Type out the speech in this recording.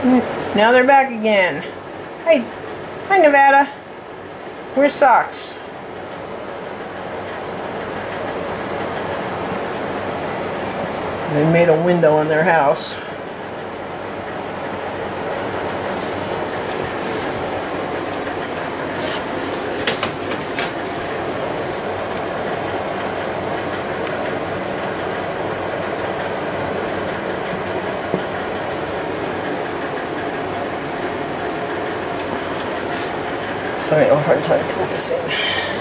Now they're back again. Hey, hi Nevada. Where's Socks? They made a window in their house. Sorry, I have a hard time focusing.